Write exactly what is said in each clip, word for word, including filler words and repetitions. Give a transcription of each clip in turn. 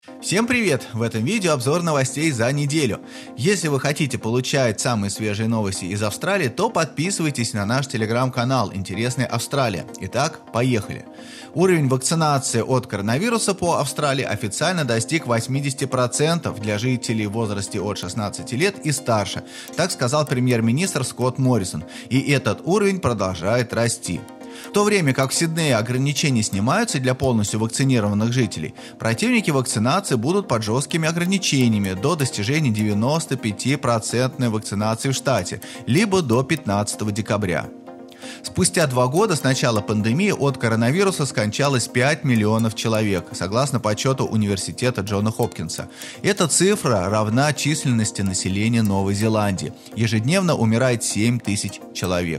Всем привет! В этом видео обзор новостей за неделю. Если вы хотите получать самые свежие новости из Австралии, то подписывайтесь на наш телеграм-канал «Интересная Австралия». Итак, поехали. Уровень вакцинации от коронавируса по Австралии официально достиг восемьдесят процентов для жителей в возрасте от шестнадцати лет и старше, так сказал премьер-министр Скотт Моррисон, и этот уровень продолжает расти. В то время как в Сиднее ограничения снимаются для полностью вакцинированных жителей, противники вакцинации будут под жесткими ограничениями до достижения девяноста пяти процентов вакцинации в штате, либо до пятнадцатого декабря. Спустя два года с начала пандемии от коронавируса скончалось пять миллионов человек, согласно подсчету университета Джона Хопкинса. Эта цифра равна численности населения Новой Зеландии. Ежедневно умирает семь тысяч человек.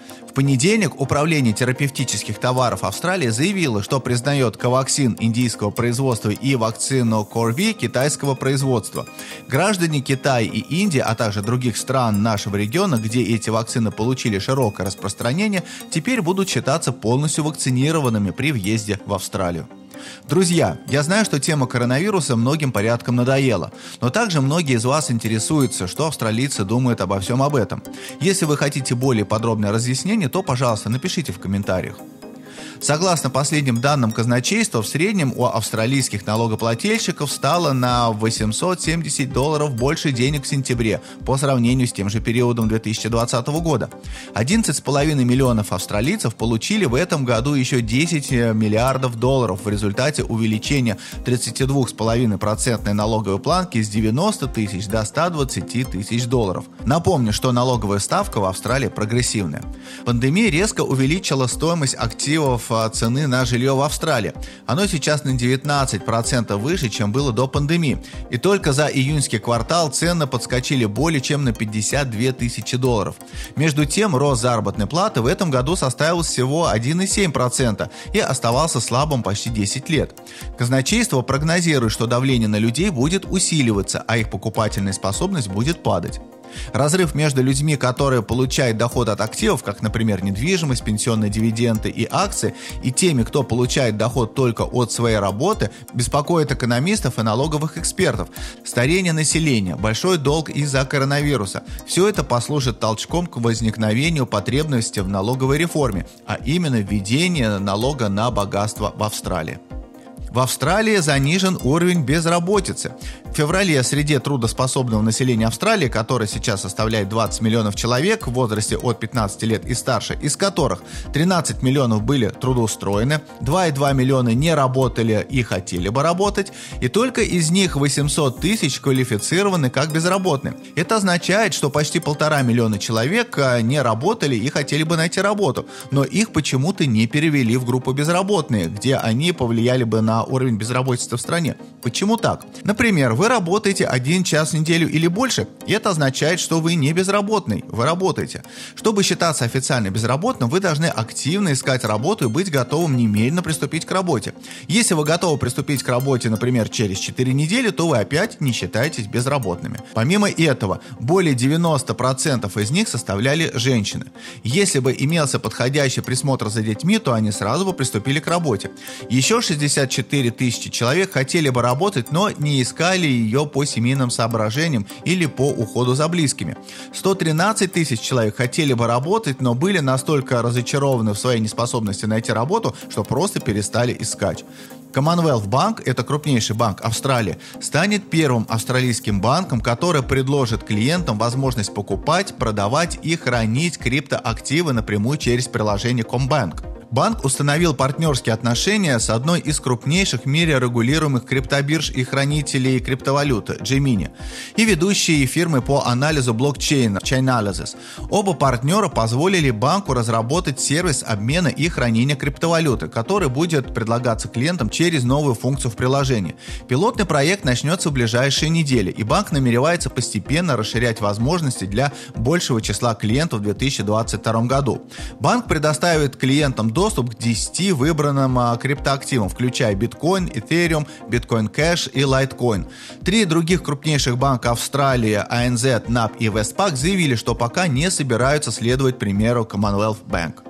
В понедельник Управление терапевтических товаров Австралии заявило, что признает Covaxin индийского производства и вакцину Corvi китайского производства. Граждане Китая и Индии, а также других стран нашего региона, где эти вакцины получили широкое распространение, теперь будут считаться полностью вакцинированными при въезде в Австралию. Друзья, я знаю, что тема коронавируса многим порядком надоела, но также многие из вас интересуются, что австралийцы думают обо всем об этом. Если вы хотите более подробное разъяснение, то, пожалуйста, напишите в комментариях. Согласно последним данным казначейства, в среднем у австралийских налогоплательщиков стало на восемьсот семьдесят долларов больше денег в сентябре по сравнению с тем же периодом две тысячи двадцатого года. одиннадцать целых пять десятых миллионов австралийцев получили в этом году еще десять миллиардов долларов в результате увеличения тридцати двух целых пяти десятых процента налоговой планки с девяноста тысяч до ста двадцати тысяч долларов. Напомню, что налоговая ставка в Австралии прогрессивная. Пандемия резко увеличила стоимость активов цены на жилье в Австралии. Оно сейчас на девятнадцать процентов выше, чем было до пандемии. И только за июньский квартал цены подскочили более чем на пятьдесят две тысячи долларов. Между тем, рост заработной платы в этом году составил всего один целых семь десятых процента и оставался слабым почти десять лет. Казначейство прогнозирует, что давление на людей будет усиливаться, а их покупательная способность будет падать. Разрыв между людьми, которые получают доход от активов, как, например, недвижимость, пенсионные дивиденды и акции, и теми, кто получает доход только от своей работы, беспокоит экономистов и налоговых экспертов. Старение населения, большой долг из-за коронавируса – все это послужит толчком к возникновению потребности в налоговой реформе, а именно введение налога на богатство в Австралии. В Австралии занижен уровень безработицы. В феврале среди трудоспособного населения Австралии, которое сейчас составляет двадцать миллионов человек в возрасте от пятнадцати лет и старше, из которых тринадцать миллионов были трудоустроены, два целых две десятых миллиона не работали и хотели бы работать, и только из них восемьсот тысяч квалифицированы как безработные. Это означает, что почти полтора миллиона человек не работали и хотели бы найти работу, но их почему-то не перевели в группу безработные, где они повлияли бы на уровень безработицы в стране. Почему так? Например, вы работаете один час в неделю или больше, и это означает, что вы не безработный, вы работаете. Чтобы считаться официально безработным, вы должны активно искать работу и быть готовым немедленно приступить к работе. Если вы готовы приступить к работе, например, через четыре недели, то вы опять не считаетесь безработными. Помимо этого, более девяноста процентов из них составляли женщины. Если бы имелся подходящий присмотр за детьми, то они сразу бы приступили к работе. Еще шестьдесят четыре тысячи человек хотели бы работать, но не искали ее по семейным соображениям или по уходу за близкими. сто тринадцать тысяч человек хотели бы работать, но были настолько разочарованы в своей неспособности найти работу, что просто перестали искать. Commonwealth Bank, это крупнейший банк Австралии, станет первым австралийским банком, который предложит клиентам возможность покупать, продавать и хранить криптоактивы напрямую через приложение CommBank. Банк установил партнерские отношения с одной из крупнейших в мире регулируемых криптобирж и хранителей криптовалюты Gemini и ведущей фирмы по анализу блокчейна Chainalysis. Оба партнера позволили банку разработать сервис обмена и хранения криптовалюты, который будет предлагаться клиентам через новую функцию в приложении. Пилотный проект начнется в ближайшие недели, и банк намеревается постепенно расширять возможности для большего числа клиентов в две тысячи двадцать втором году. Банк предоставит клиентам доступ к десяти выбранным а, криптоактивам, включая биткоин, эthereum, биткоин кэш и лайткоин. Три других крупнейших банка Австралии, а эн зет, нап и Westpac заявили, что пока не собираются следовать примеру Commonwealth Bank.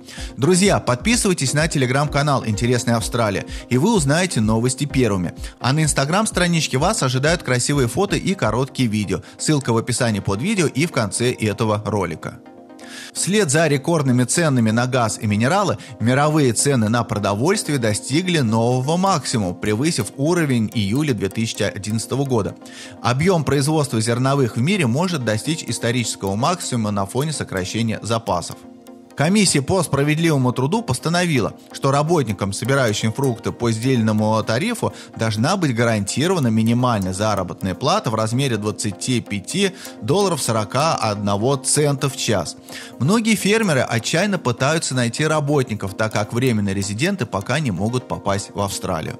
Друзья, подписывайтесь на телеграм-канал «Интересная Австралия», и вы узнаете новости первыми. А на инстаграм-страничке вас ожидают красивые фото и короткие видео. Ссылка в описании под видео и в конце этого ролика. Вслед за рекордными ценами на газ и минералы, мировые цены на продовольствие достигли нового максимума, превысив уровень июля две тысячи одиннадцатого года. Объем производства зерновых в мире может достичь исторического максимума на фоне сокращения запасов. Комиссия по справедливому труду постановила, что работникам, собирающим фрукты по сдельному тарифу, должна быть гарантирована минимальная заработная плата в размере двадцать пять долларов сорок один цента в час. Многие фермеры отчаянно пытаются найти работников, так как временные резиденты пока не могут попасть в Австралию.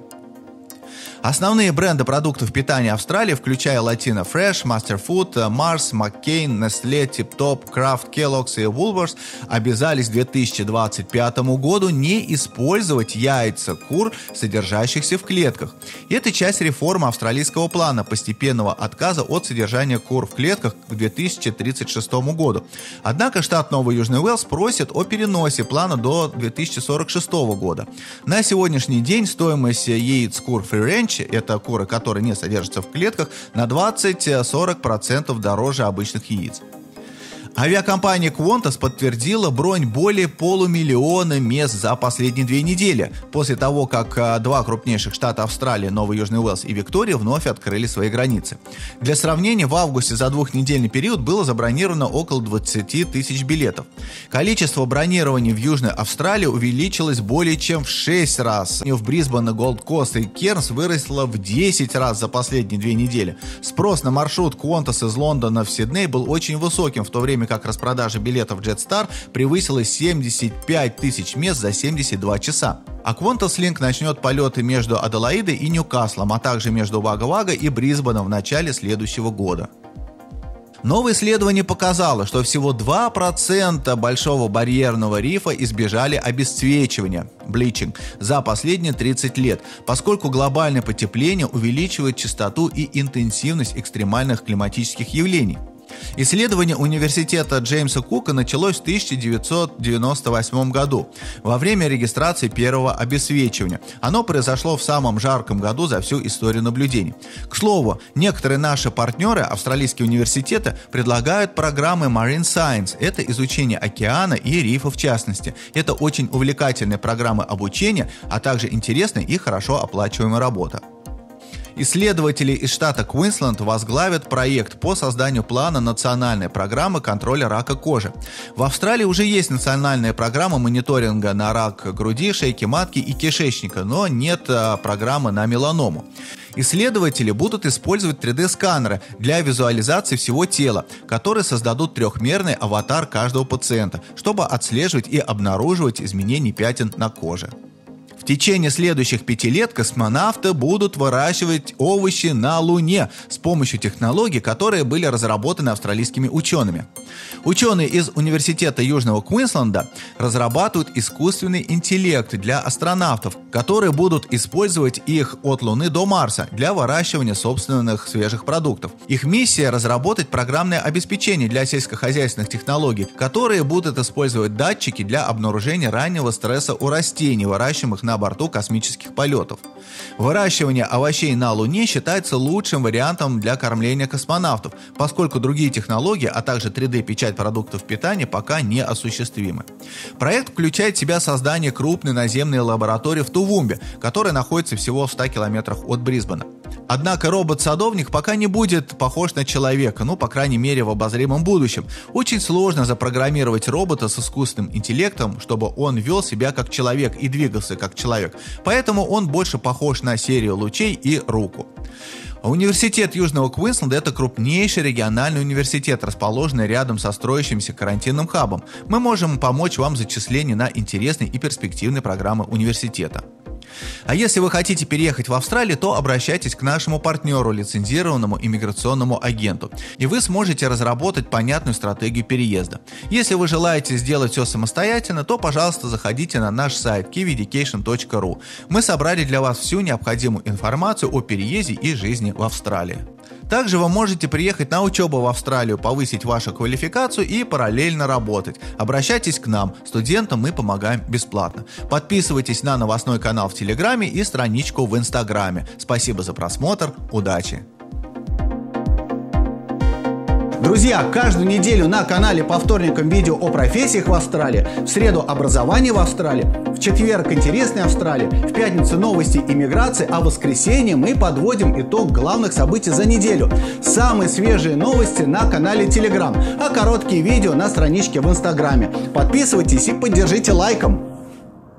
Основные бренды продуктов питания Австралии, включая Latino Fresh, Master Food, Mars, McCain, Nestle, Tip Top, Kraft, Kellogg's и Woolworths, обязались к две тысячи двадцать пятому году не использовать яйца кур, содержащихся в клетках. И это часть реформы австралийского плана постепенного отказа от содержания кур в клетках к две тысячи тридцать шестому году. Однако штат Новый Южный Уэльс просит о переносе плана до две тысячи сорок шестого года. На сегодняшний день стоимость яиц кур Free Range, это куры, которые не содержатся в клетках, на двадцать-сорок процентов дороже обычных яиц. Авиакомпания Qantas подтвердила бронь более полумиллиона мест за последние две недели, после того, как два крупнейших штата Австралии, Новый Южный Уэльс и Виктория, вновь открыли свои границы. Для сравнения, в августе за двухнедельный период было забронировано около двадцати тысяч билетов. Количество бронирований в Южной Австралии увеличилось более чем в шесть раз. В Брисбен, Голд-Кост и Кернс выросло в десять раз за последние две недели. Спрос на маршрут Qantas из Лондона в Сидней был очень высоким, в то время как распродажа билетов Jetstar превысила семьдесят пять тысяч мест за семьдесят два часа. А QantasLink начнет полеты между Аделаидой и Ньюкаслом, а также между Вага-Вага и Брисбеном в начале следующего года. Новое исследование показало, что всего два процента Большого барьерного рифа избежали обесцвечивания, bleaching, за последние тридцать лет, поскольку глобальное потепление увеличивает частоту и интенсивность экстремальных климатических явлений. Исследование университета Джеймса Кука началось в тысяча девятьсот девяносто восьмом году, во время регистрации первого обесцвечивания. Оно произошло в самом жарком году за всю историю наблюдений. К слову, некоторые наши партнеры, австралийские университеты, предлагают программы Marine Science. Это изучение океана и рифа в частности. Это очень увлекательные программы обучения, а также интересная и хорошо оплачиваемая работа. Исследователи из штата Квинсленд возглавят проект по созданию плана национальной программы контроля рака кожи. В Австралии уже есть национальная программа мониторинга на рак груди, шейки матки и кишечника, но нет а, программы на меланому. Исследователи будут использовать три дэ-сканеры для визуализации всего тела, которые создадут трехмерный аватар каждого пациента, чтобы отслеживать и обнаруживать изменения пятен на коже. В течение следующих пяти лет космонавты будут выращивать овощи на Луне с помощью технологий, которые были разработаны австралийскими учеными. Ученые из Университета Южного Квинсленда разрабатывают искусственный интеллект для астронавтов, которые будут использовать их от Луны до Марса для выращивания собственных свежих продуктов. Их миссия – разработать программное обеспечение для сельскохозяйственных технологий, которые будут использовать датчики для обнаружения раннего стресса у растений, выращиваемых на на борту космических полетов. Выращивание овощей на Луне считается лучшим вариантом для кормления космонавтов, поскольку другие технологии, а также три дэ-печать продуктов питания пока не осуществимы. Проект включает в себя создание крупной наземной лаборатории в Тувумбе, которая находится всего в ста километрах от Брисбена. Однако робот-садовник пока не будет похож на человека, ну, по крайней мере, в обозримом будущем. Очень сложно запрограммировать робота с искусственным интеллектом, чтобы он вел себя как человек и двигался как человек. Поэтому он больше похож на серию лучей и руку. Университет Южного Квинсленда – это крупнейший региональный университет, расположенный рядом со строящимся карантинным хабом. Мы можем помочь вам в зачислении на интересные и перспективные программы университета. А если вы хотите переехать в Австралию, то обращайтесь к нашему партнеру, лицензированному иммиграционному агенту, и вы сможете разработать понятную стратегию переезда. Если вы желаете сделать все самостоятельно, то, пожалуйста, заходите на наш сайт киви эдюкейшн точка ру. Мы собрали для вас всю необходимую информацию о переезде и жизни в Австралии. Также вы можете приехать на учебу в Австралию, повысить вашу квалификацию и параллельно работать. Обращайтесь к нам, студентам мы помогаем бесплатно. Подписывайтесь на новостной канал в Телеграме и страничку в Инстаграме. Спасибо за просмотр, удачи! Друзья, каждую неделю на канале по вторникам видео о профессиях в Австралии, в среду образование в Австралии, в четверг интересная Австралия, в пятницу новости иммиграции, а в воскресенье мы подводим итог главных событий за неделю. Самые свежие новости на канале Telegram, а короткие видео на страничке в Инстаграме. Подписывайтесь и поддержите лайком.